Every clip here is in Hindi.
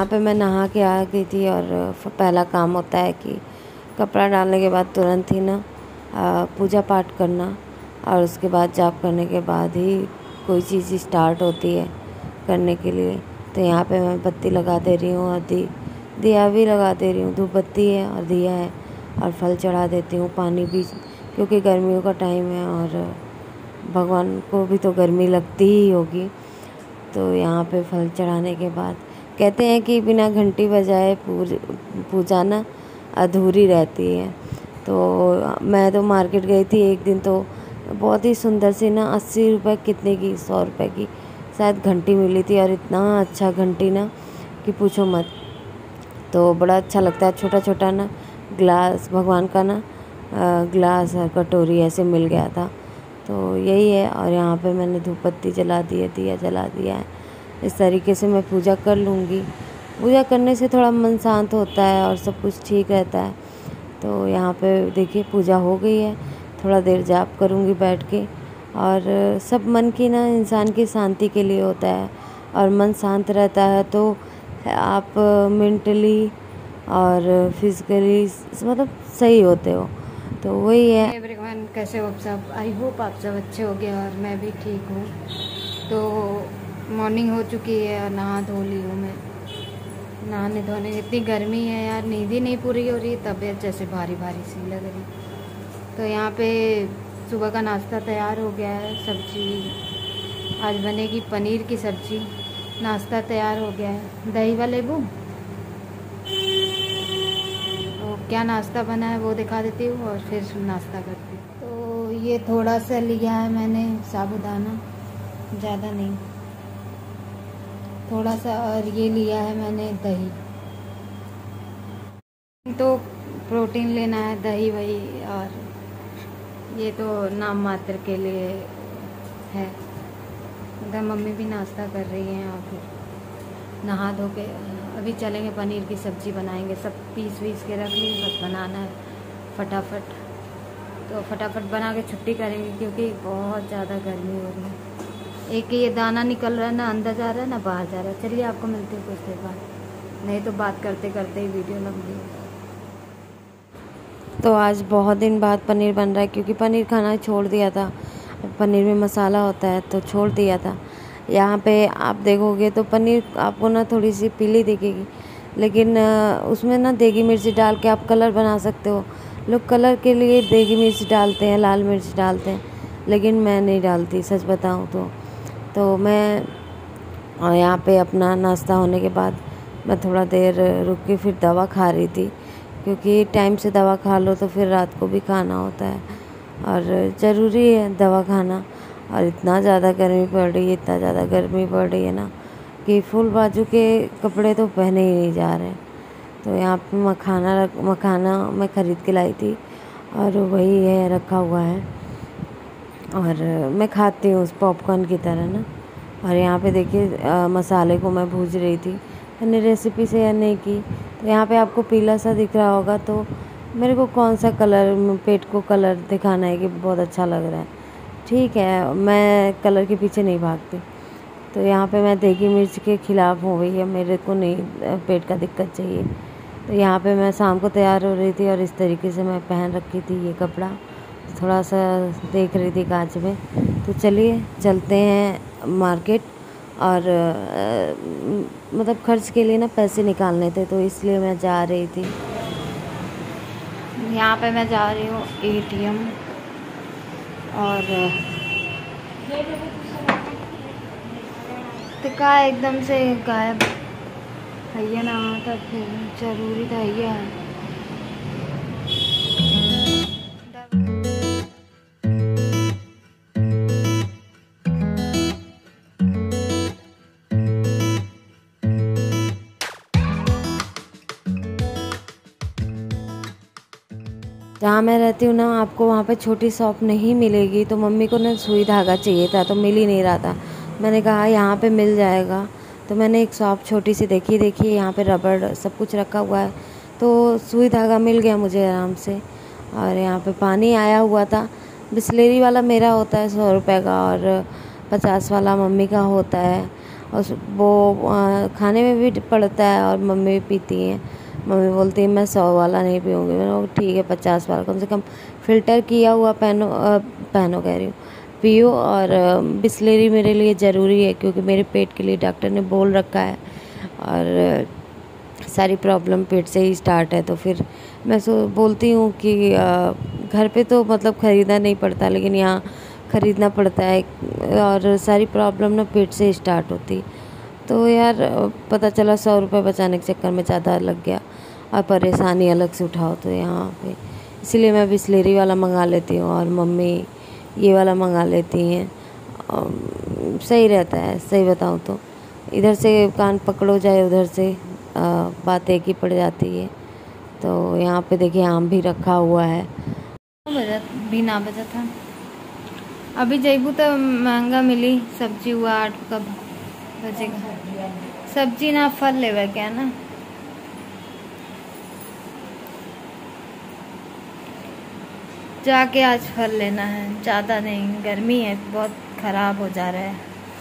यहाँ पे मैं नहा के आ गई थी और पहला काम होता है कि कपड़ा डालने के बाद तुरंत ही ना पूजा पाठ करना और उसके बाद जाप करने के बाद ही कोई चीज़ स्टार्ट होती है करने के लिए। तो यहाँ पे मैं बत्ती लगा दे रही हूँ और दिया भी लगा दे रही हूँ। धूप बत्ती है और दिया है और फल चढ़ा देती हूँ, पानी भी, क्योंकि गर्मियों का टाइम है और भगवान को भी तो गर्मी लगती ही होगी। तो यहाँ पे फल चढ़ाने के बाद कहते हैं कि बिना घंटी बजाए पूजा ना अधूरी रहती है। तो मैं तो मार्केट गई थी एक दिन, तो बहुत ही सुंदर सी ना 80 रुपये कितने की 100 रुपये की शायद घंटी मिली थी और इतना अच्छा घंटी ना कि पूछो मत। तो बड़ा अच्छा लगता है, छोटा छोटा ना ग्लास भगवान का ना ग्लास और कटोरी ऐसे मिल गया था। तो यही है। और यहाँ पे मैंने धूप बत्ती जला दी है, दिया जला दिया है। इस तरीके से मैं पूजा कर लूँगी। पूजा करने से थोड़ा मन शांत होता है और सब कुछ ठीक रहता है। तो यहाँ पे देखिए पूजा हो गई है, थोड़ा देर जाप करूँगी बैठ के। और सब मन की ना इंसान की शांति के लिए होता है और मन शांत रहता है तो आप मेंटली और फिज़िकली मतलब सही होते हो। तो वही है। एवरीवन, कैसे हो आप सब? आई होप आप सब अच्छे हो गए और मैं भी ठीक हूँ। तो मॉर्निंग हो चुकी है और नहा धो ली हूँ मैं। नहाने धोने इतनी गर्मी है यार, नींद ही नहीं पूरी हो रही, तबीयत जैसे भारी भारी सी लग रही। तो यहाँ पे सुबह का नाश्ता तैयार हो गया है। सब्जी आज बनेगी पनीर की सब्जी। नाश्ता तैयार हो गया है। दही व लेबू। तो क्या नाश्ता बना है वो दिखा देती हूँ और फिर नाश्ता करती हूँ। तो ये थोड़ा सा लिया है मैंने साबूदाना, ज़्यादा नहीं, थोड़ा सा। और ये लिया है मैंने दही। तो प्रोटीन लेना है, दही वही। और ये तो नाम मात्र के लिए है। उधर मम्मी भी नाश्ता कर रही हैं और फिर नहा धो के अभी चलेंगे, पनीर की सब्ज़ी बनाएंगे। सब पीस वीस के रख ली, बस बनाना है फटाफट। तो फटाफट बना के छुट्टी करेंगे क्योंकि बहुत ज़्यादा गर्मी हो रही है। एक ये दाना निकल रहा है ना, अंदर जा रहा है ना बाहर जा रहा है। चलिए आपको मिलती है कुछ देर बाद, नहीं तो बात करते करते ही वीडियो लंबी है। तो आज बहुत दिन बाद पनीर बन रहा है क्योंकि पनीर खाना छोड़ दिया था। पनीर में मसाला होता है तो छोड़ दिया था। यहाँ पे आप देखोगे तो पनीर आपको ना थोड़ी सी पीली दिखेगी, लेकिन उसमें ना देगी मिर्ची डाल के आप कलर बना सकते हो। लोग कलर के लिए देगी मिर्च डालते हैं, लाल मिर्च डालते हैं, लेकिन मैं नहीं डालती, सच बताऊँ तो मैं यहाँ पे अपना नाश्ता होने के बाद मैं थोड़ा देर रुक के फिर दवा खा रही थी, क्योंकि टाइम से दवा खा लो तो फिर रात को भी खाना होता है और ज़रूरी है दवा खाना। और इतना ज़्यादा गर्मी पड़ रही है, इतना ज़्यादा गर्मी पड़ रही है ना कि फुल बाजू के कपड़े तो पहने ही नहीं जा रहे। तो यहाँ पे मखाना मैं ख़रीद के लाई थी और वही है रखा हुआ है और मैं खाती हूँ उस पॉपकॉर्न की तरह ना। और यहाँ पे देखिए मसाले को मैं भूज रही थी, मैंने रेसिपी शेयर नहीं की। तो यहाँ पे आपको पीला सा दिख रहा होगा, तो मेरे को कौन सा कलर, पेट को कलर दिखाना है कि बहुत अच्छा लग रहा है, ठीक है, मैं कलर के पीछे नहीं भागती। तो यहाँ पे मैं देगी मिर्च के ख़िलाफ़ हो गई है, मेरे को नहीं पेट का दिक्कत चाहिए। तो यहाँ पे मैं शाम को तैयार हो रही थी और इस तरीके से मैं पहन रखी थी ये कपड़ा। तो थोड़ा सा देख रही थी कांच में। तो चलिए चलते हैं मार्केट और मतलब खर्च के लिए ना पैसे निकालने थे, तो इसलिए मैं जा रही थी। यहाँ पे मैं जा रही हूँ ATM और टिका एकदम से गायब भैया ना आता, फिर जरूरी था भैया। जहाँ मैं रहती हूँ ना, आपको वहाँ पे छोटी शॉप नहीं मिलेगी। तो मम्मी को ना सुई धागा चाहिए था तो मिल ही नहीं रहा था। मैंने कहा यहाँ पे मिल जाएगा, तो मैंने एक शॉप छोटी सी देखी यहाँ पे रबड़ सब कुछ रखा हुआ है, तो सुई धागा मिल गया मुझे आराम से। और यहाँ पे पानी आया हुआ था। बिसलेरी वाला मेरा होता है 100 रुपये का और 50 वाला मम्मी का होता है। और वो खाने में भी पड़ता है और मम्मी भी पीती हैं। मम्मी बोलती है मैं 100 वाला नहीं पीऊँगी। मैंने बोला ठीक है 50 वाला कम से कम फ़िल्टर किया हुआ पहनो कह रही हूँ पियो। और बिस्लेरी मेरे लिए ज़रूरी है क्योंकि मेरे पेट के लिए डॉक्टर ने बोल रखा है और सारी प्रॉब्लम पेट से ही स्टार्ट है। तो फिर मैं बोलती हूँ कि घर पे तो मतलब ख़रीदना नहीं पड़ता लेकिन यहाँ ख़रीदना पड़ता है और सारी प्रॉब्लम ना पेट से स्टार्ट होती। तो यार पता चला 100 रुपये बचाने के चक्कर में ज़्यादा लग गया और परेशानी अलग से उठाओ तो यहाँ पे इसलिए मैं बिस्लेरी वाला मंगा लेती हूँ और मम्मी ये वाला मंगा लेती हैं। सही रहता है, सही बताऊँ तो इधर से कान पकड़ो जाए उधर से बात एक ही पड़ जाती है। तो यहाँ पे देखिए आम भी रखा हुआ है। भी ना बजा था अभी जैबू तो महंगा मिली सब्जी हुआ 8 कब बजेगा सब्जी ना फल लेवे क्या ना जाके आज फल लेना है। ज़्यादा नहीं, गर्मी है बहुत ख़राब हो जा रहा है।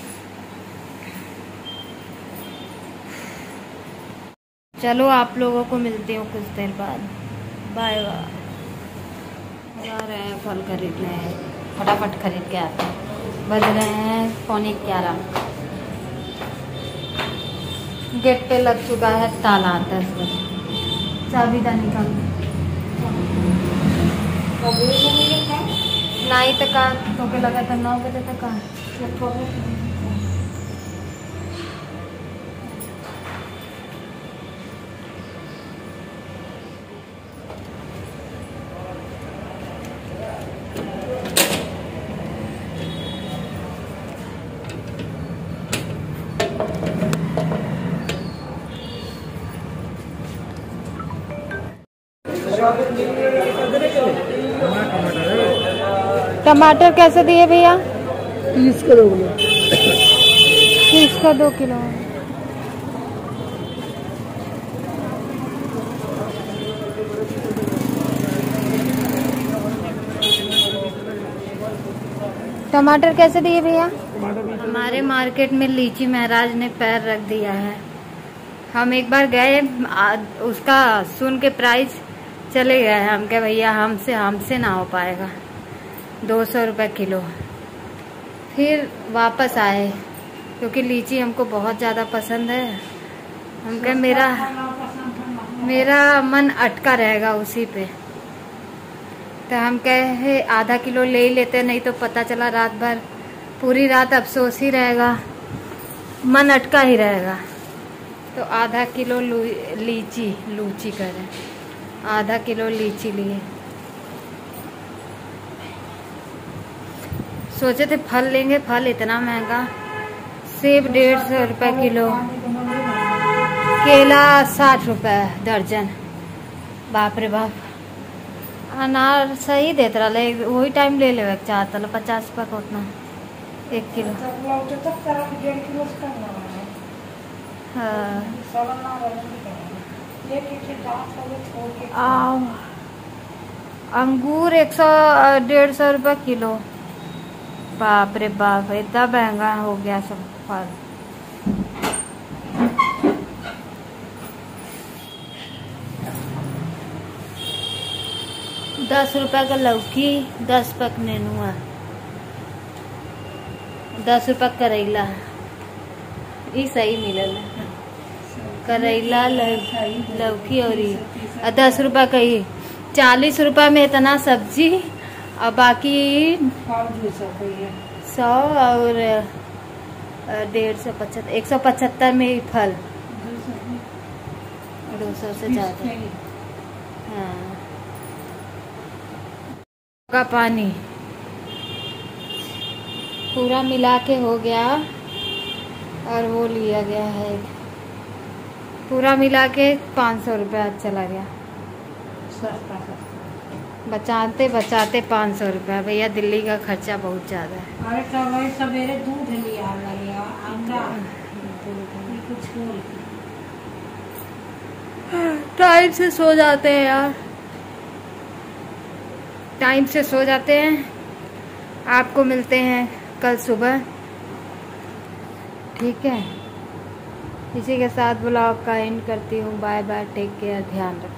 चलो आप लोगों को मिलती हूँ कुछ देर बाद। Bye bye. जा रहे हैं फल खरीदने, फटाफट खरीद के आते हैं। बज रहे हैं 11:15। गेट पे लग चुका है ताला, 10 बजे। चाबी दा निकाल नहीं तो का तो के लगा था 9 बजे तक का। टमाटर कैसे दिए भैया? 30 का 2 किलो। 30 का 2 किलो। टमाटर कैसे दिए भैया? हमारे मार्केट में लीची महाराज ने पैर रख दिया है। हम एक बार गए, उसका सुन के प्राइस चले गए। हम कहे भैया हमसे ना हो पाएगा, 200 रुपये किलो। फिर वापस आए क्योंकि लीची हमको बहुत ज़्यादा पसंद है। हम कहे मेरा मन अटका रहेगा उसी पे, तो हम कहे आधा किलो ले ही लेते, नहीं तो पता चला रात भर पूरी रात अफसोस ही रहेगा, मन अटका ही रहेगा। तो आधा किलो लूची करें, आधा किलो लीची लिए। सोचे थे फल लेंगे, फल इतना महंगा। सेब 150 रुपये किलो, केला 60 रुपये दर्जन। बाप रे बाप। अनार सही देते रहा, वही टाइम ले ले चाहता 50 रुपये का उतना 1 किलो। हाँ, अंगूर 100-150 रुपये किलो। बाप रे बाप, इतना महंगा हो गया सब फल। ₹10 का लौकी, 10 रुपये नेनुआ, 10 रुपये करेला। ये सही मिलल करेला लौकी और 10 रुपये का ही। 40 रुपये में इतना सब्जी और बाकी 100 और 150 175 में ही फल, 200 से ज़्यादा। हाँ, का पानी पूरा मिला के हो गया और वो लिया गया है पूरा मिला के 500 रुपया चला गया। बचाते बचाते 500 रुपया। भैया दिल्ली का खर्चा बहुत ज़्यादा है। अरे कल सवेरे दूध लिया टाइम से सो जाते हैं यार, टाइम से सो जाते हैं। आपको मिलते हैं कल सुबह। ठीक है, इसी के साथ ब्लॉग का एंड करती हूँ। बाय बाय, टेक केयर, ध्यान रखना।